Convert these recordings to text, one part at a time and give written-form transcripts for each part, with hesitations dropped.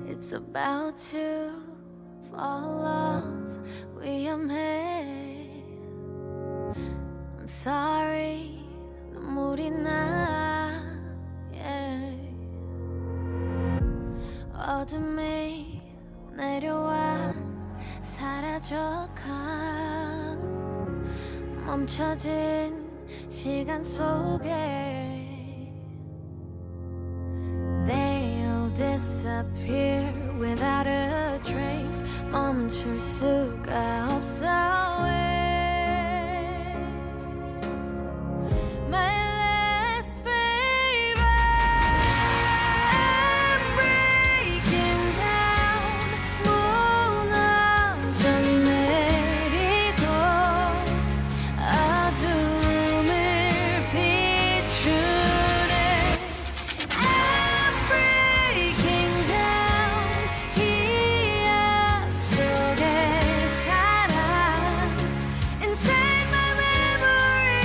It's about to fall off 위험해. I'm sorry 눈물이 나 yeah. 어둠이 내려와 사라져가 멈춰진 시간 속에 They'll disappear without a trace 멈출 수가 없어 My last favor I'm breaking down 무너져 내리고 어둠을 비추네 I'm breaking down 기억 속에 살아 Inside my memory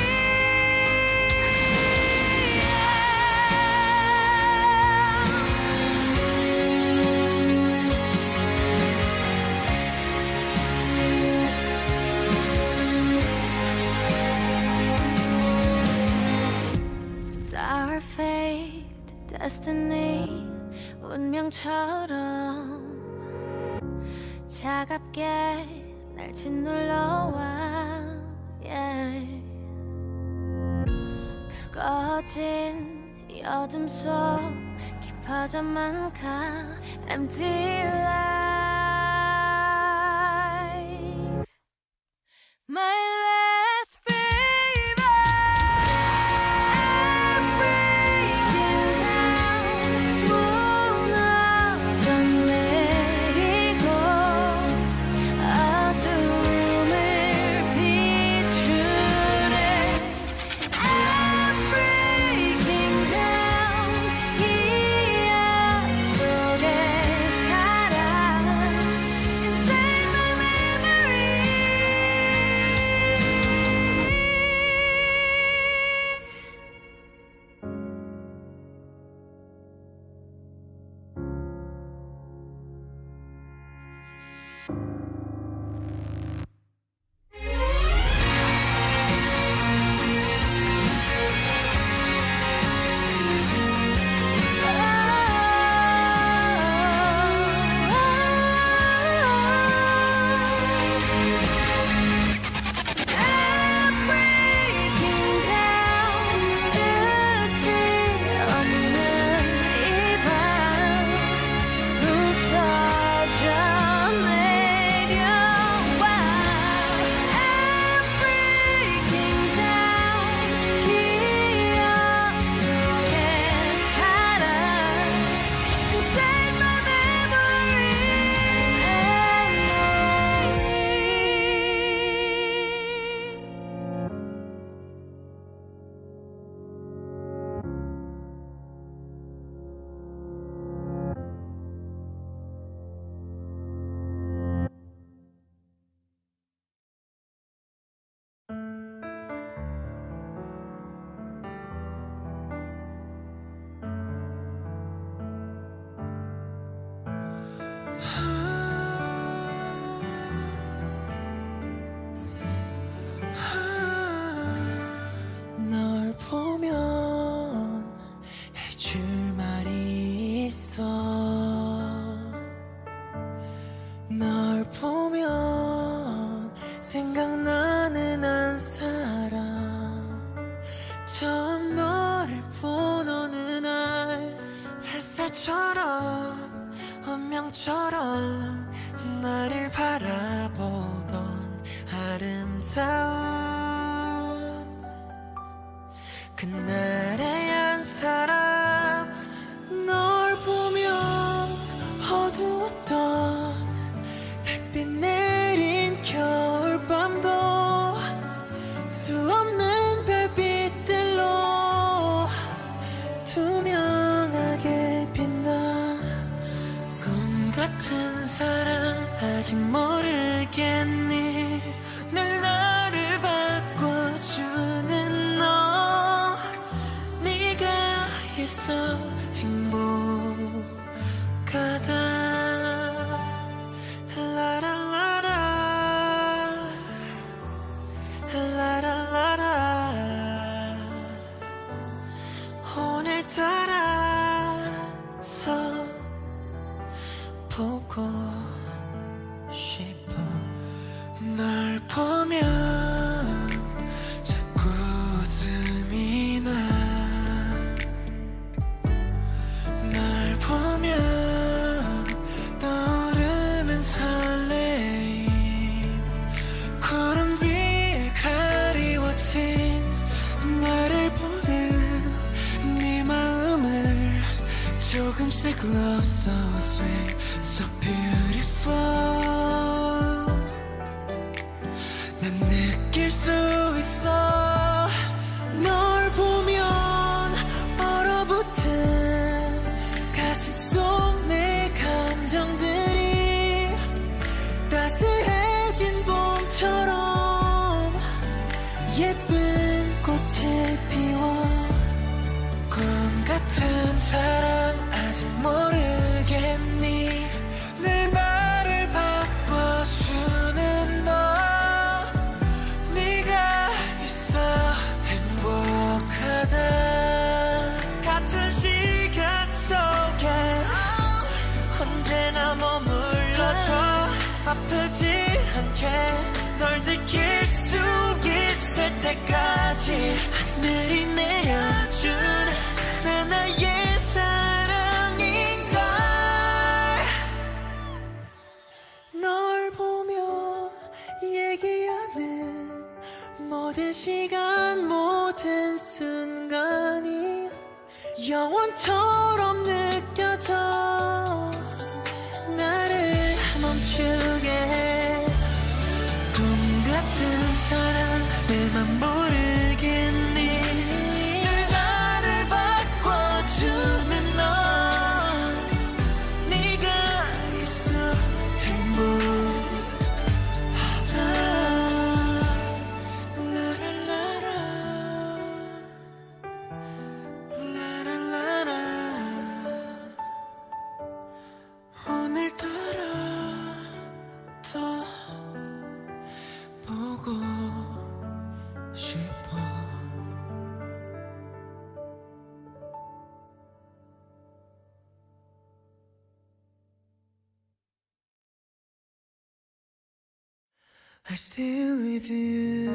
It's our fate, destiny 운명처럼 차갑게 날 짓눌러와 yeah. 불거진 이 어둠 속 깊어져만 가 Empty life My last favor I'm breaking down 무너져 내리고 어둠을 비추네 I'm breaking down 기억 속에 살아 Inside my memory I'm breaking down 끝이 없는 이 밤 부서져 내려와 I'm breaking down 기억 속에 살아 Inside my 널 보면 해줄 말이 있어 널 보면 생각나는 한 사람 처음 너를 본 어느 날 햇살처럼 운명처럼 나를 바라보던 아름다운 그날의 한 사람 널 보면 어두웠던 달빛 내린 겨울밤도 수없는 별빛들로 투명하게 빛나 꿈 같은 사랑 아직 모르겠니 늘 나를 바꿔주는 너 라라라라 오늘따라 더 보고 싶어 널 보면 자꾸 웃음이 나 널 보면 떠오르는 설레임 구름 위에 가리워진 나를 보는 네 마음을 조금씩 love so sweet so beautiful 난 느낄 수 있어 널 보면 얼어붙은 가슴 속 내 감정들이 따스해진 봄처럼 예쁜 꽃을 피워 꿈 같은 사랑 아직 모르겠니 늘 나를 바꿔주는 너 네가 있어 행복하다 같은 시간 속에 언제나 머물러줘 아프지 않게 널 지킬 수 있을 때까지 하늘이 내려준 나의 사랑인걸 널 보며 얘기하는 모든 시간 모든 순간이 영원처럼 느껴져 나를 멈추게 해 꿈 같은 사랑 내 맘 모르겠니 늘 나를 바꿔주는 너 네가 있어 행복하다 라라라라 라라라라 오늘따라 더 보고 싶어 I still with you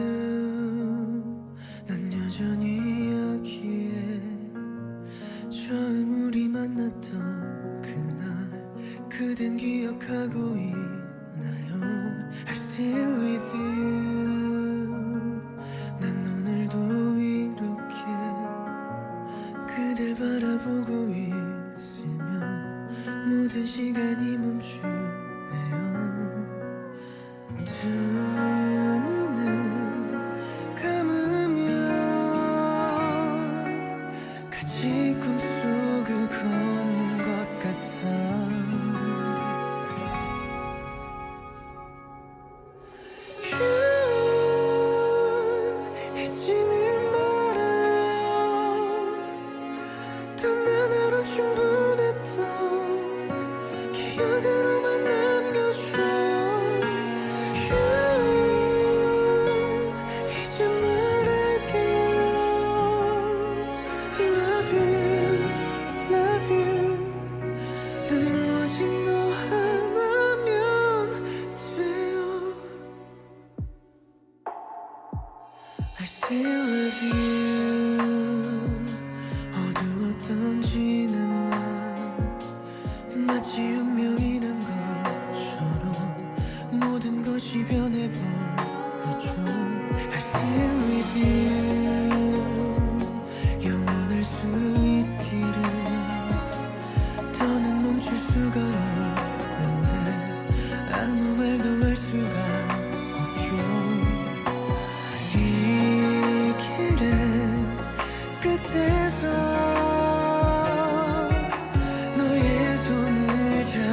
난 여전히 여기에 처음 우리 만났던 그날 그댄 기억하고 있나요 I still with you 난 오늘도 이렇게 그댈 바라보고 있으면 모든 시간이 멈추네요 두 눈을 감으면 같이 꿈속을 걷는 것 같아 잊지는 말아요 단 하나로 충분했던 기억으로만 남겨줘요 이제 말할게요 Love you, love you 난 오직 너 하나면 돼요 I still love you 어두웠던 지난 날 마치 운명이란 것처럼 모든 것이 변해버렸죠 I still with you 영원할 수 있기를 더는 멈출 수가 없는데 아무 말도 할 수가 없죠 이 길의 끝에서 너의 손을 잡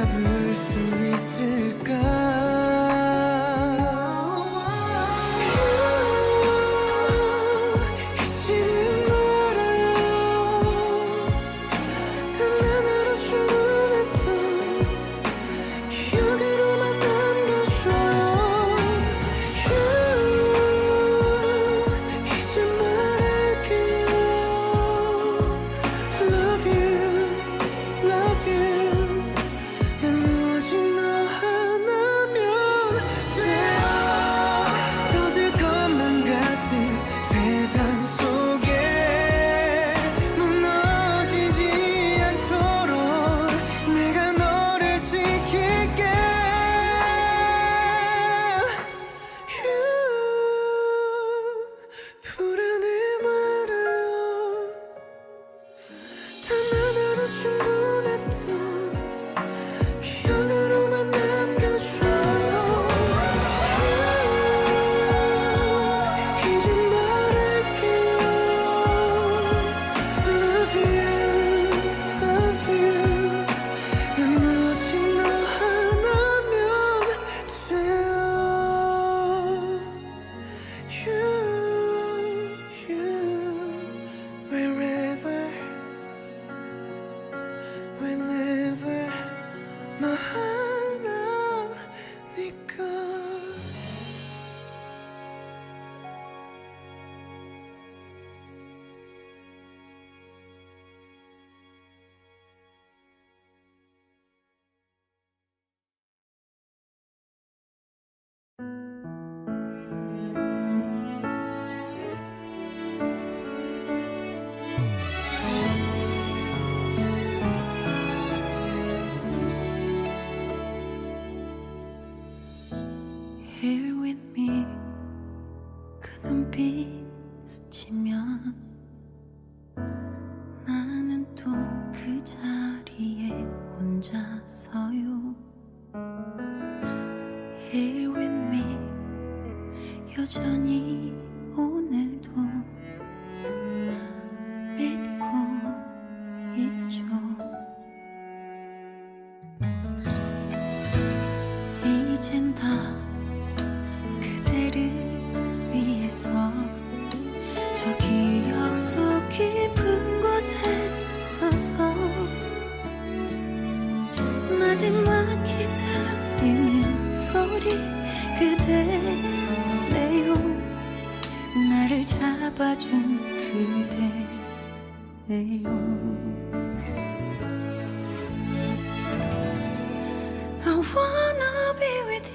스치면 나는 또 그 자리에 혼자 서요. Here with me 여전히 오늘도 믿고 있죠. 이젠 다 그대를 위해서 저 기억 속 깊은 곳에 서서 마지막 기다리는 소리 그대네요. 나를 잡아준 그대네요. I wanna be with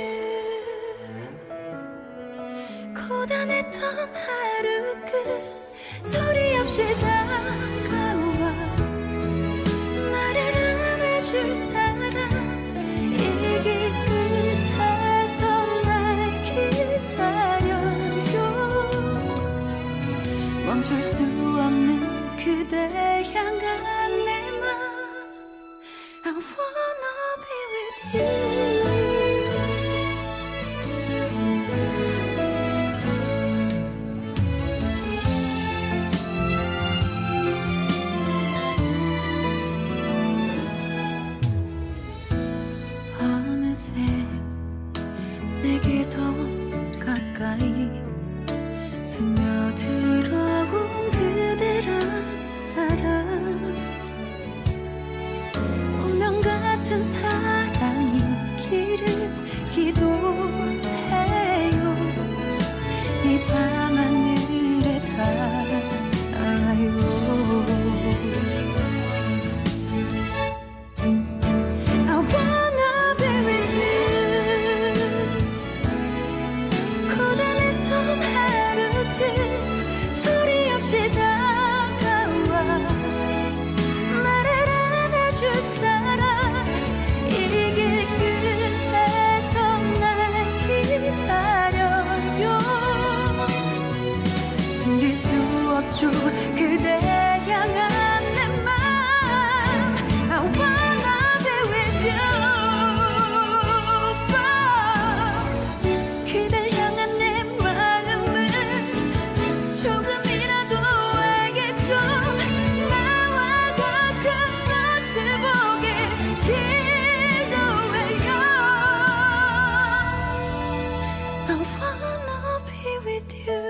you. 고단했던 하루 끝 소리 없이 다가와 나를 안아줄 사람 이 길 끝에서 날 기다려요. 멈출 수 없는 그대 향한 내 맘 I wanna be with you. 어느새 내게 더 가까이 스며들어온 그대란 사람 운명 같은 사랑이기를 기도해요. 이 밤하늘에 닿아요. I wanna be with you. 고단했던 하루 끝 소리 없이 다가와 나를 안아줄 사람 이 길 끝에서 날 기다려요. 숨길 수 없죠 그대 향한 내 맘 I wanna be with you. 그댈 향한 내 마음은 조금이라도 알겠죠. 나와 같은 것을 보게 기도해요. I wanna be with you.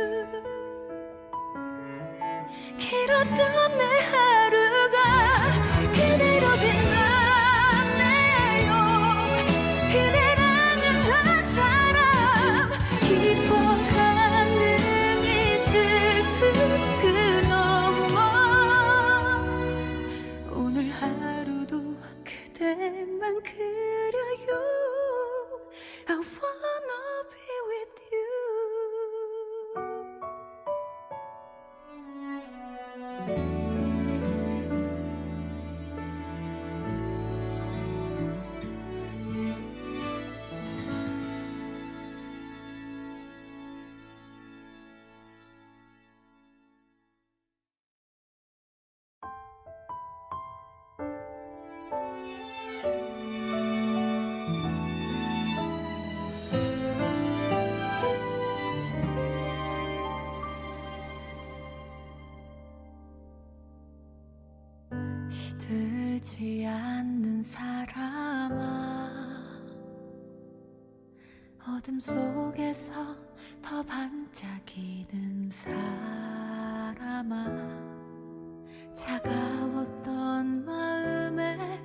길었던 내 하루가 그대로 빛나네요. 그대라는 한 사람 기뻐하는 이 슬픈 그 너머 오늘 하루도 그대만 그려요. I wanna be with you. 시들지 않는 사람아 어둠 속에서 더 반짝이는 사람아 차가웠던 마음에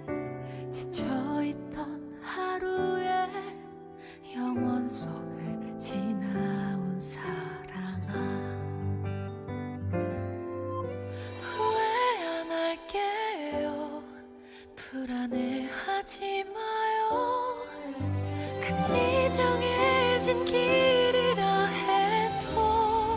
지쳐있던 하루에 영원 속을 지나온 사랑아 후회 안 할게요. 불안해하지 마요. 같이 정해진 길이라 해도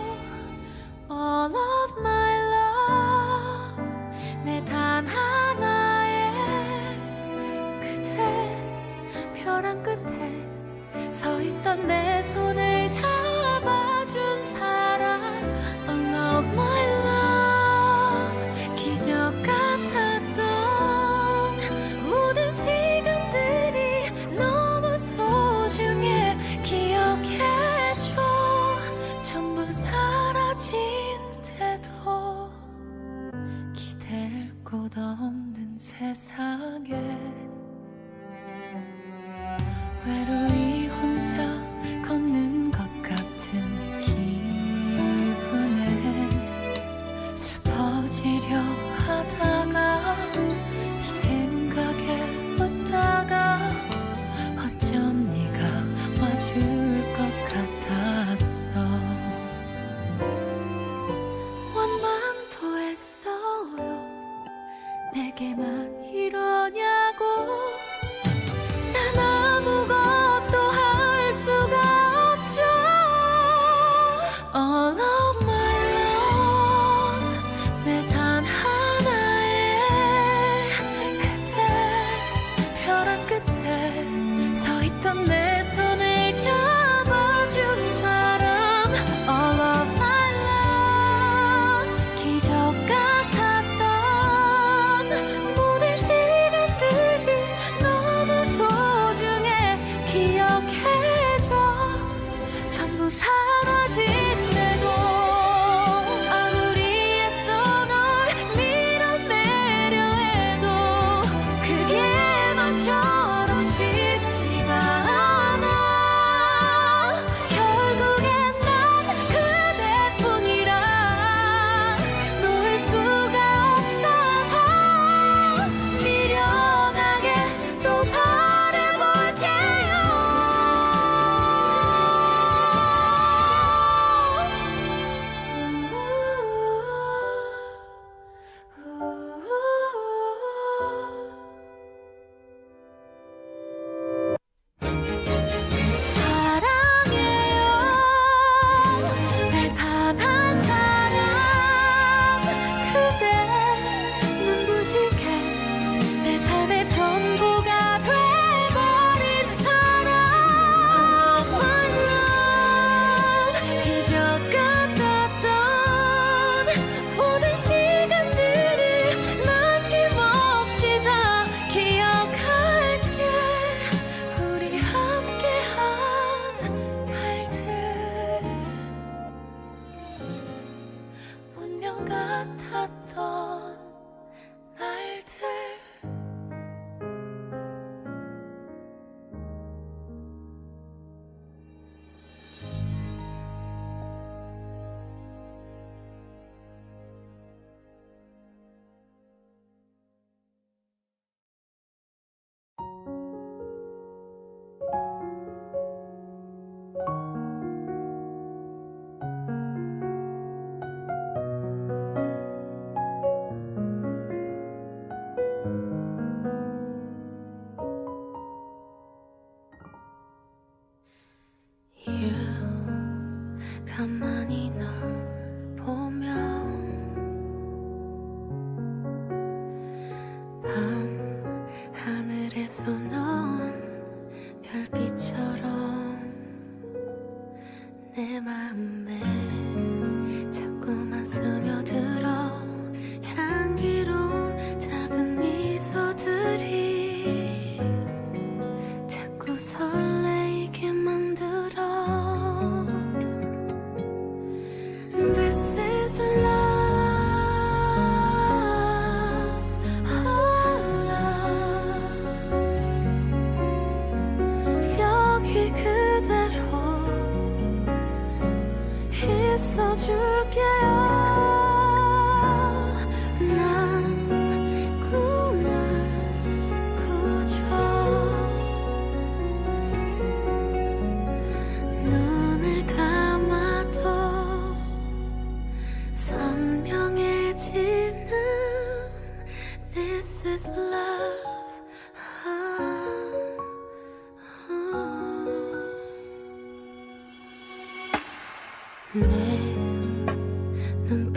외로이 혼자 걷는 것 같은 기분에 슬퍼지려 하다가 네 생각에 웃다가 어쩜 네가 와줄 것 같았어. 원망도 했어요. 내게만 이러냐고. 난 아무것도 할 수가 없죠. All of my love 내 단 하나의 그대 벼랑 끝에 서 있던 내 손을 잡아준 사람. All of my love 기적 같았던 모든 시간들이 너무 소중해. 기억해줘. 전부 사라진대도 아무리 애써 널 밀어내려 해도 그게 맘처럼 쉽지가 않아. 결국엔 난 그대뿐이라 놓을 수가 없어서 미련하게 또 바라볼게요. 사랑해요. 내 단 한 사람 그대. 눈부시게 내 삶의 전부가 돼버린 사람. My love 기적 같았던 모든 시간들을 남김없이 다 기억할게. 우리 함께한 날들 운명 같았던 날들. 가만히 널 보면 밤 하늘에서 넌 별빛처럼 내 마음에 자꾸만 스며들어. 향기로운 작은 미소들이 자꾸 설레이게 만들어. This is love, oh love. 여기 그대로 있어줄게요. 난 꿈을 꾸죠. 눈을 감아도 선명해지는 This is love. 내 눈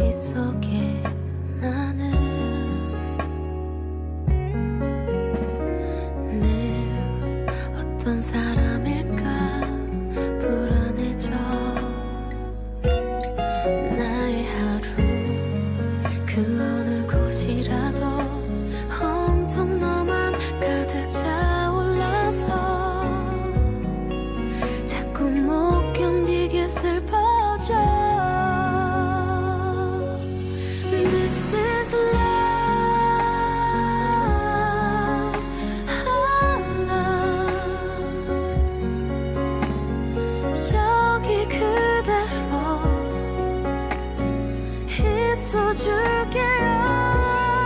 있어줄게요.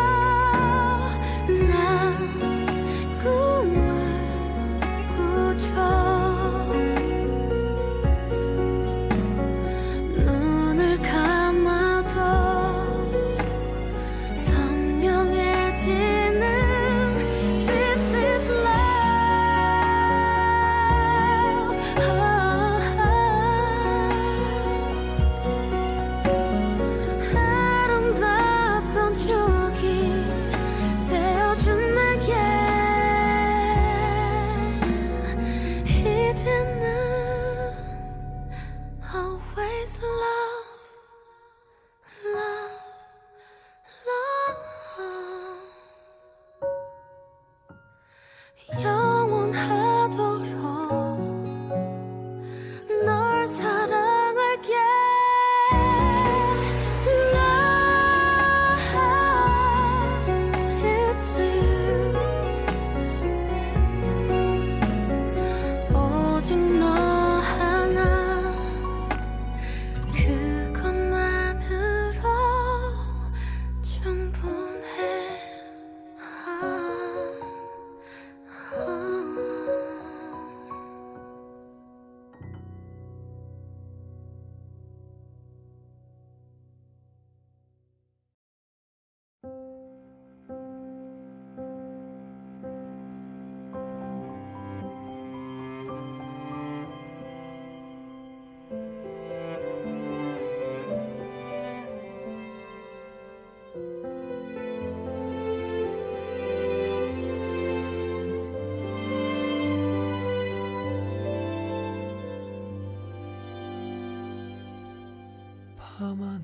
밤하늘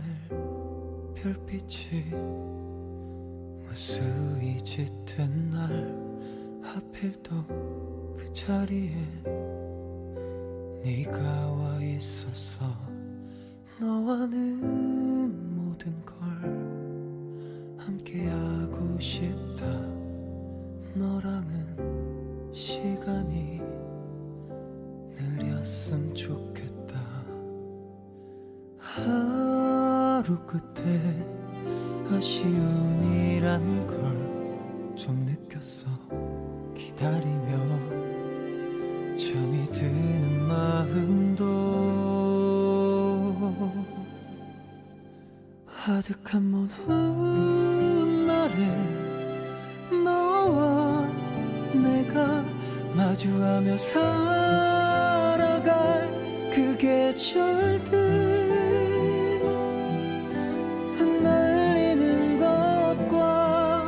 별빛이 무수히 짙은 날 하필 또 그 자리에 네가 와 있었어. 너와는 모든 걸 함께하고 싶다. 너랑은 시간이 느렸음 좋겠다. 하루 끝에 아쉬움이란 걸 좀 느꼈어. 기다리며 잠이 드는 마음도 아득한 먼 훗날에 너와 내가 마주하며 살아갈 그 계절들, 흩날리는 것과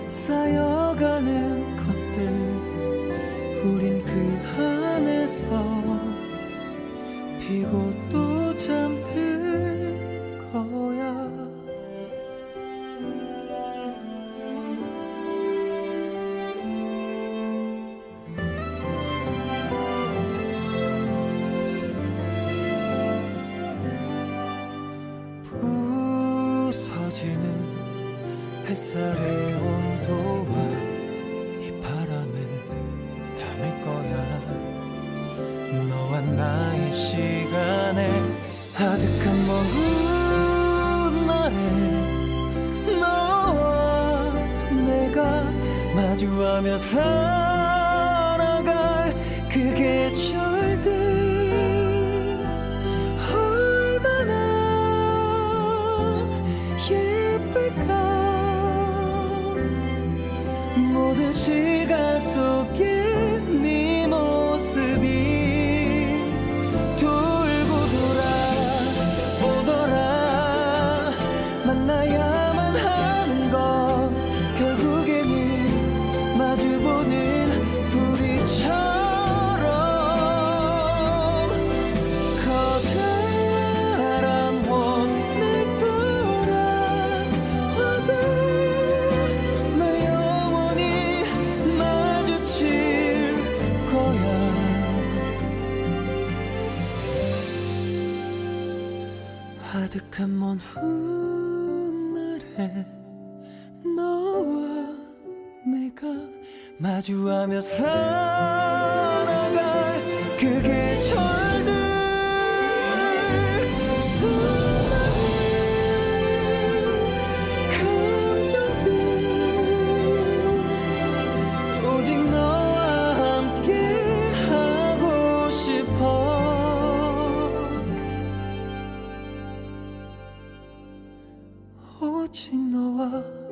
쌓여가는 것들, 우린 그 안에서 피고 또 잠들 거야. 부서지는 햇살의 온도와 이 바람을 담을 거야. 너와 나의 시간에 아득한 먼 훗날에 너와 내가 마주하며 살아갈 그 계절들, 얼마나 예쁠까. 모든 시간 속에 네 모습이 돌고 돌아오더라. 만나야만 하는 건 결국에는 마주보는 우리처럼 커다란 원을 돌아와도 널 영원히 마주칠 거야. 아득한 먼 훗날에 너와 내가 마주하며 살아갈 그 계절들, 수많은 오직 너와